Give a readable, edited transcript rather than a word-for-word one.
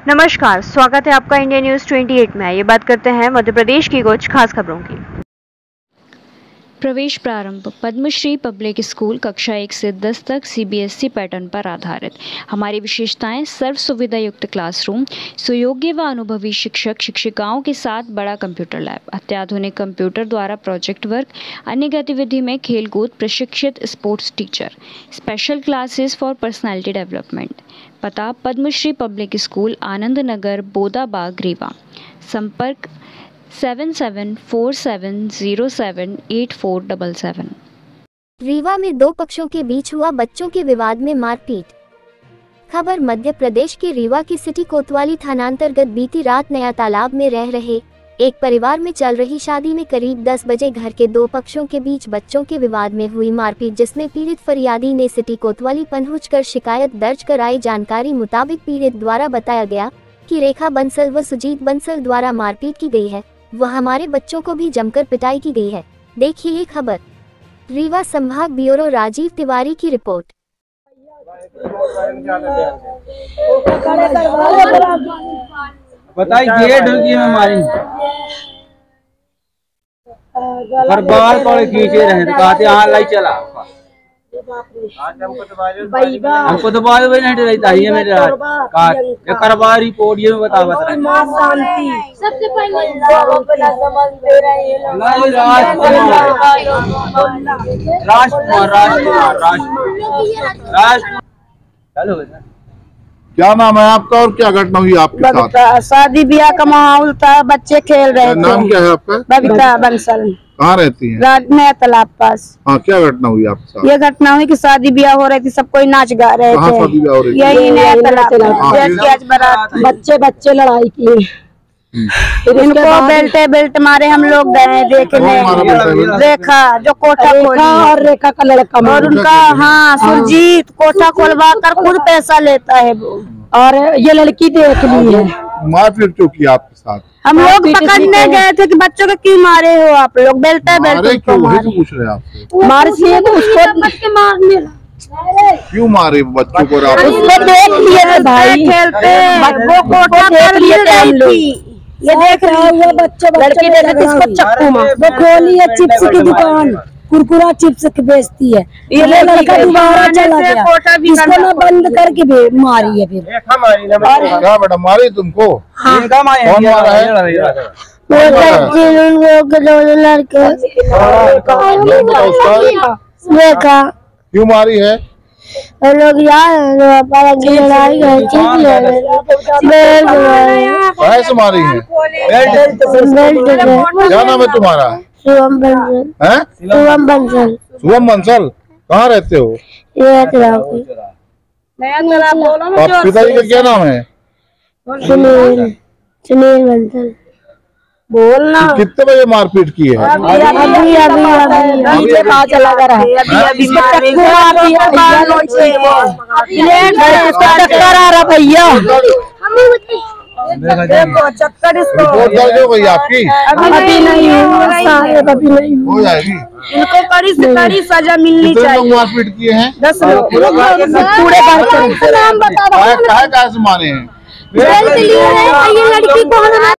नमस्कार, स्वागत है आपका इंडिया न्यूज 28 में। ये बात करते हैं मध्य प्रदेश की कुछ खास खबरों की। प्रवेश प्रारंभ पद्मश्री पब्लिक स्कूल कक्षा 1 से 10 तक CBSE पैटर्न पर आधारित। हमारी विशेषताएं सर्व सुविधा युक्त क्लासरूम, सुयोग्य व अनुभवी शिक्षक शिक्षिकाओं के साथ बड़ा कंप्यूटर लैब, अत्याधुनिक कंप्यूटर द्वारा प्रोजेक्ट वर्क, अन्य गतिविधि में खेलकूद, प्रशिक्षित sports teacher, special classes for personality development. पता पद्मश्री पब्लिक स्कूल, आनंद नगर, बोदाबाग, रीवा। संपर्क 7747078477। रीवा में दो पक्षों के बीच हुआ बच्चों के विवाद में मारपीट। खबर मध्य प्रदेश के रीवा की सिटी कोतवाली थानांतर्गत बीती रात नया तालाब में रह रहे एक परिवार में चल रही शादी में करीब 10 बजे घर के दो पक्षों के बीच बच्चों के विवाद में हुई मारपीट, जिसमें पीड़ित फरियादी ने सिटी कोतवाली पहुंचकर शिकायत दर्ज कराई। जानकारी मुताबिक पीड़ित द्वारा बताया गया कि रेखा बंसल व सुजीत बंसल द्वारा मारपीट की गई है, वह हमारे बच्चों को भी जमकर पिटाई की गई है। देखिए ये खबर। रीवा संभाग ब्यूरो राजीव तिवारी की रिपोर्ट। बताइए ढुकी में मारी हर बार पर खींचे रहे तो कहते यहाँ लाई चला हमको तो बात भी नहीं रहता है मेरे ये करवा रिपोर्ट ये बता सबसे पहले राजकुमार क्या नाम है आपका और क्या घटना हुई आपके साथ? शादी ब्याह का माहौल था, बच्चे खेल रहे थे। नाम क्या है आपका? बबीता बंसल। कहाँ रहती हैं? नया तालाब पास। हाँ, क्या घटना हुई आपके साथ? ये घटना हुई कि शादी ब्याह हो रही थी, सब कोई नाच गा रहे थे। शादी ब्याह हो रही थी? यही नया तालाब। बच्चे लड़ाई की, इनको बेल्ट मारे, हम लोग गए देखने। रेखा जो कोठा खोली और रेखा का लड़का और उनका सुरजीत कोठा खोलवा कर खुद पैसा लेता है वो, और ये लड़की देख ली है। मारपीट क्यों की आपके साथ? हम लोग पकड़ने गए थे कि बच्चों को क्यों मारे हो आप लोग? बेल्ट पूछ रहे आपसे मार उसको मारने क्यों मारे बच्चों को? उसको देख लिए थे भाई खेलते, वो कोठा देख लिए थे हम लोग। ये देख रहा हुआ बच्चे लड़की देख रही इसको चक्कू मार। वो खोली है चिप्स की दुकान, कुरकुरा चिप्स की बेचती है। ये लड़का दोबारा चला गया, इसको ना बंद करके मारी है। फिर क्या बेटा मारी तुमको? कौन मारा है? लड़का क्यों मारी है? लोग लड़ाई कैसे मारी है? क्या नाम है तुम्हारा? शुभम बंसल। शुभम बंसल। शुभम बंसल। कहाँ रहते हो? पिताजी का क्या नाम है? सुनील बंसल। बोलना कितने बजे मारपीट की है? अभी चला रहा है। चक्कर आ रहा भैया, चक्कर रिपोर्ट दर्ज हो गई आपकी? अभी नहीं हो जाएगी। इनको कड़ी से कड़ी सजा मिलनी चाहिए। मारपीट किए हैं 10 लोग पूरे कहाँ से मारे हैं? लड़की को